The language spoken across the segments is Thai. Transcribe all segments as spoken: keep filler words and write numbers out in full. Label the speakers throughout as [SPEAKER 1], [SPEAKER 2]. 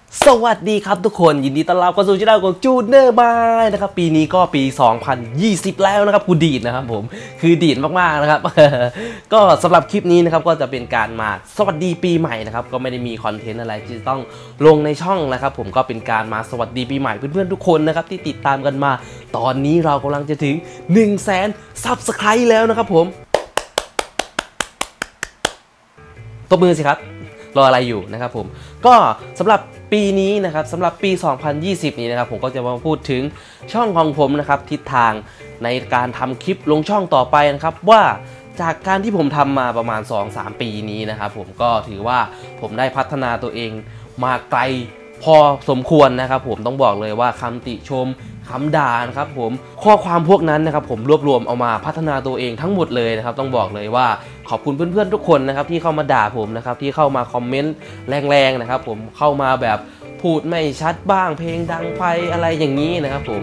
[SPEAKER 1] สวัสดีครับทุกคนยินดีต้อนรับเข้าสู่ช่องของจูเนอร์บายนะครับปีนี้ก็ปี สองพันยี่สิบ แล้วนะครับกูดีดนะครับผมคือดีดมากๆนะครับ ก็สำหรับคลิปนี้นะครับก็จะเป็นการมาสวัสดีปีใหม่นะครับก็ไม่ได้มีคอนเทนต์อะไรที่ต้องลงในช่องนะครับผมก็เป็นการมาสวัสดีปีใหม่เพื่อนๆทุกคนนะครับที่ติดตามกันมาตอนนี้เรากำลังจะถึง หนึ่งแสน ซับสไครบ์แล้วนะครับผมตบมือสิครับรออะไรอยู่นะครับผมก็สำหรับปีนี้นะครับสำหรับปี สองพันยี่สิบ นี้นะครับผมก็จะมาพูดถึงช่องของผมนะครับทิศทางในการทำคลิปลงช่องต่อไปนะครับว่าจากการที่ผมทำมาประมาณ สองสาม ปีนี้นะครับผมก็ถือว่าผมได้พัฒนาตัวเองมาไกลพอสมควรนะครับผมต้องบอกเลยว่าคำติชมคำด่านะครับผมข้อความพวกนั้นนะครับผมรวบรวมเอามาพัฒนาตัวเองทั้งหมดเลยนะครับต้องบอกเลยว่าขอบคุณเพื่อนๆทุกคนนะครับที่เข้ามาด่าผมนะครับที่เข้ามาคอมเมนต์แรงๆนะครับผมเข้ามาแบบพูดไม่ชัดบ้างเพลงดังไปอะไรอย่างนี้นะครับผม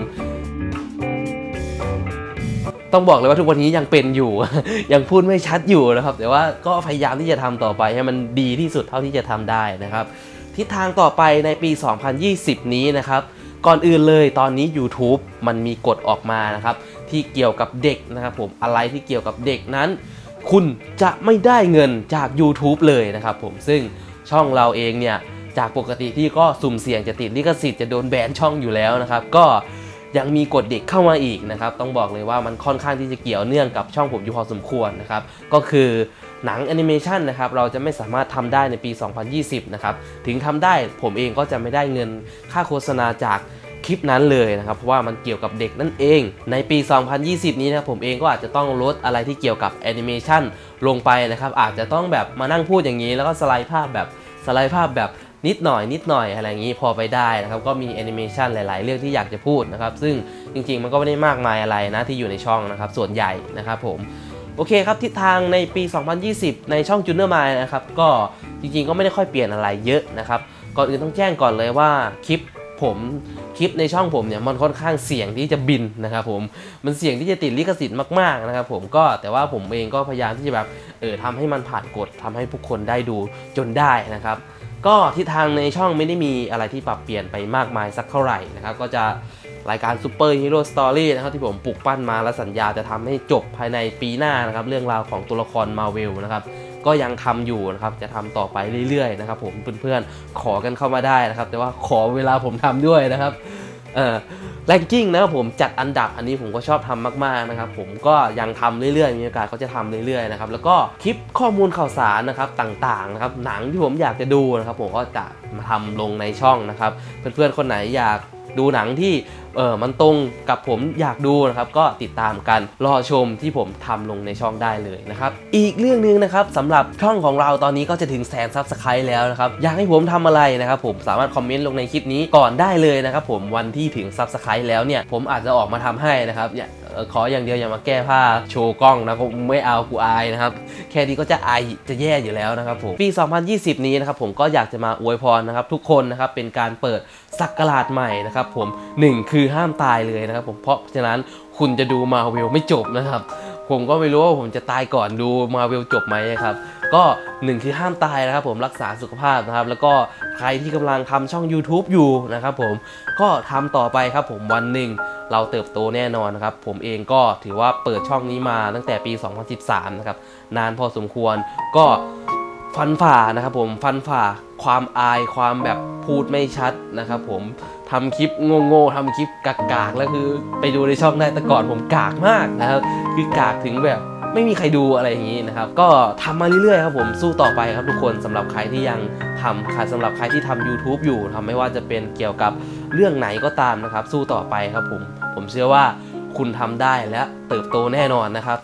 [SPEAKER 1] ต้องบอกเลยว่าทุกวันนี้ยังเป็นอยู่ ยังพูดไม่ชัดอยู่นะครับแต่ว่าก็พยายามที่จะทำต่อไปให้มันดีที่สุดเท่าที่จะทำได้นะครับทิศทางต่อไปในปี สองพันยี่สิบ นี้นะครับก่อนอื่นเลยตอนนี้ YouTube มันมีกฎออกมานะครับที่เกี่ยวกับเด็กนะครับผมอะไรที่เกี่ยวกับเด็กนั้นคุณจะไม่ได้เงินจาก YouTube เลยนะครับผมซึ่งช่องเราเองเนี่ยจากปกติที่ก็สุ่มเสี่ยงจะติดลิขสิทธิ์จะโดนแบนช่องอยู่แล้วนะครับก็ยังมีกฎเด็กเข้ามาอีกนะครับต้องบอกเลยว่ามันค่อนข้างที่จะเกี่ยวเนื่องกับช่องผมอยู่พอสมควรนะครับก็คือหนังแอนิเมชันนะครับเราจะไม่สามารถทำได้ในปี สองพันยี่สิบ นะครับถึงทำได้ผมเองก็จะไม่ได้เงินค่าโฆษณาจากคลิปนั้นเลยนะครับเพราะว่ามันเกี่ยวกับเด็กนั่นเองในปี สองพันยี่สิบ นี้นะครับผมเองก็อาจจะต้องลดอะไรที่เกี่ยวกับแอนิเมชันลงไปนะครับอาจจะต้องแบบมานั่งพูดอย่างนี้แล้วก็สไลด์ภาพแบบสไลด์ภาพแบบนิดหน่อยนิดหน่อยอะไรอย่างนี้พอไปได้นะครับก็มีแอนิเมชันหลายๆเรื่องที่อยากจะพูดนะครับซึ่งจริงๆมันก็ไม่ได้มากมายอะไรนะที่อยู่ในช่องนะครับส่วนใหญ่นะครับผมโอเคครับทิศทางในปี สองพันยี่สิบ ในช่องจูเนอร์มายนะครับก็จริงๆก็ไม่ได้ค่อยเปลี่ยนอะไรเยอะนะครับก่อนอื่นต้องแจ้งก่อนเลยว่าคลิปผมคลิปในช่องผมเนี่ยมันค่อนข้างเสี่ยงที่จะบินนะครับผมมันเสี่ยงที่จะติดลิขสิทธิ์มากๆนะครับผมก็แต่ว่าผมเองก็พยายามที่จะแบบเออทำให้มันผ่านกฎทำให้ผู้คนได้ดูจนได้นะครับก็ทิศทางในช่องไม่ได้มีอะไรที่ปรับเปลี่ยนไปมากมายสักเท่าไหร่นะครับก็จะรายการซูเปอร์ฮีโร่สตอรี่นะครับที่ผมปลุกปั้นมาและสัญญาจะทำให้จบภายในปีหน้านะครับเรื่องราวของตัวละครมาร์เวลนะครับก็ยังทำอยู่นะครับจะทำต่อไปเรื่อยๆนะครับผมเพื่อนๆขอกันเข้ามาได้นะครับแต่ว่าขอเวลาผมทำด้วยนะครับเอ่อแรงกิ้งนะครับผมจัดอันดับอันนี้ผมก็ชอบทำมากๆนะครับผมก็ยังทำเรื่อยๆมีโอกาสก็จะทำเรื่อยๆนะครับแล้วก็คลิปข้อมูลข่าวสารนะครับต่างๆนะครับหนังที่ผมอยากจะดูนะครับผมก็จะมาทำลงในช่องนะครับเพื่อนๆคนไหนอยากดูหนังที่เออมันตรงกับผมอยากดูนะครับก็ติดตามกันรอชมที่ผมทำลงในช่องได้เลยนะครับอีกเรื่องนึงนะครับสำหรับช่องของเราตอนนี้ก็จะถึงแสนซับสไครต์แล้วนะครับอยากให้ผมทำอะไรนะครับผมสามารถคอมเมนต์ลงในคลิปนี้ก่อนได้เลยนะครับผมวันที่ถึงซับสไครต์แล้วเนี่ยผมอาจจะออกมาทำให้นะครับอย่าขออย่างเดียวอย่ามาแก้ผ้าโชว์กล้องนะผมไม่เอากูอายนะครับแค่นี้ก็จะอายจะแย่อยู่แล้วนะครับผมปี สองพันยี่สิบ นี้นะครับผมก็อยากจะมาอวยพรนะครับทุกคนนะครับเป็นการเปิดศักราชใหม่นะครับผมหนึ่งคือห้ามตายเลยนะครับผมเพราะฉะนั้นคุณจะดูมาร์เวลไม่จบนะครับผมก็ไม่รู้ว่าผมจะตายก่อนดูมาร์เวลจบไหมครับก็หนึ่งคือห้ามตายนะครับผมรักษาสุขภาพนะครับแล้วก็ใครที่กำลังทำช่อง YouTube อยู่นะครับผมก็ทำต่อไปครับผมวันหนึ่งเราเติบโตแน่นอนนะครับผมเองก็ถือว่าเปิดช่องนี้มาตั้งแต่ปี สองพันสิบสาม นะครับนานพอสมควรก็ฟันฝ่านะครับผมฟันฝ่าความอายความแบบพูดไม่ชัดนะครับผมทำคลิปโง่ๆทำคลิปกากๆแล้วคือไปดูในช่องได้แต่ก่อนผมกากมากนะครับคือกากถึงแบบไม่มีใครดูอะไรอย่างนี้นะครับก็ทำมาเรื่อยๆครับผมสู้ต่อไปครับทุกคนสำหรับใครที่ยังทำค่ะสำหรับใครที่ทำ YouTube อยู่ทำไม่ว่าจะเป็นเกี่ยวกับเรื่องไหนก็ตามนะครับสู้ต่อไปครับผมผมเชื่อว่าคุณทำได้และเติบโตแน่นอนนะครับ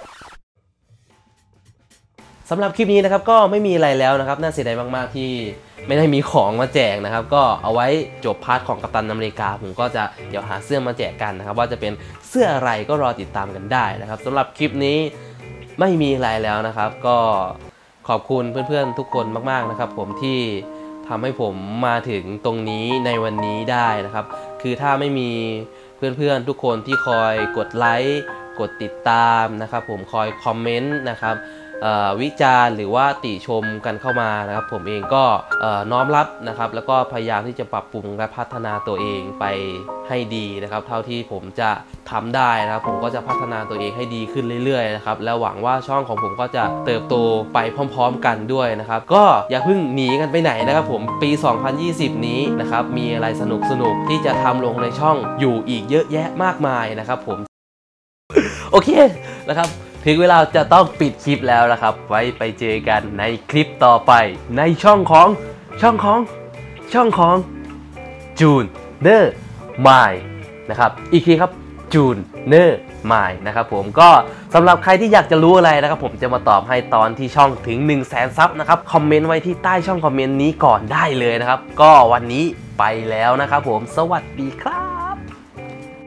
[SPEAKER 1] สำหรับคลิปนี้นะครับก็ไม่มีอะไรแล้วนะครับน่าเสียดายมากๆที่ไม่ได้มีของมาแจกนะครับก็เอาไว้จบพาร์ทของกัปตันอเมริกาผมก็จะเดี๋ยวหาเสื้อมาแจกกันนะครับว่าจะเป็นเสื้ออะไรก็รอติดตามกันได้นะครับสำหรับคลิปนี้ไม่มีอะไรแล้วนะครับก็ขอบคุณเพื่อนๆทุกคนมากๆนะครับผมที่ทำให้ผมมาถึงตรงนี้ในวันนี้ได้นะครับคือถ้าไม่มีเพื่อนๆทุกคนที่คอยกดไลค์กดติดตามนะครับผมคอยคอมเมนต์นะครับวิจารณ์หรือว่าติชมกันเข้ามานะครับผมเองก็น้อมรับนะครับแล้วก็พยายามที่จะปรับปรุงและพัฒนาตัวเองไปให้ดีนะครับเท่าที่ผมจะทำได้นะครับผมก็จะพัฒนาตัวเองให้ดีขึ้นเรื่อยๆนะครับและหวังว่าช่องของผมก็จะเติบโตไปพร้อมๆกันด้วยนะครับก็อย่าเพิ่งหนีกันไปไหนนะครับผมปีสองพันยี่สิบนี้นะครับมีอะไรสนุกๆที่จะทำลงในช่องอยู่อีกเยอะแยะมากมายนะครับผมโอเคนะครับถึงเวลาจะต้องปิดคลิปแล้วนะครับไว้ไปเจอกันในคลิปต่อไปในช่องของช่องของช่องของจูนเนอร์มายนะครับอีกทีครับจูนเนอร์มายนะครับผมก็สำหรับใครที่อยากจะรู้อะไรนะครับผมจะมาตอบให้ตอนที่ช่องถึง หนึ่งแสน ซับนะครับคอมเมนต์ไว้ที่ใต้ช่องคอมเมนต์นี้ก่อนได้เลยนะครับก็วันนี้ไปแล้วนะครับผมสวัสดีครับ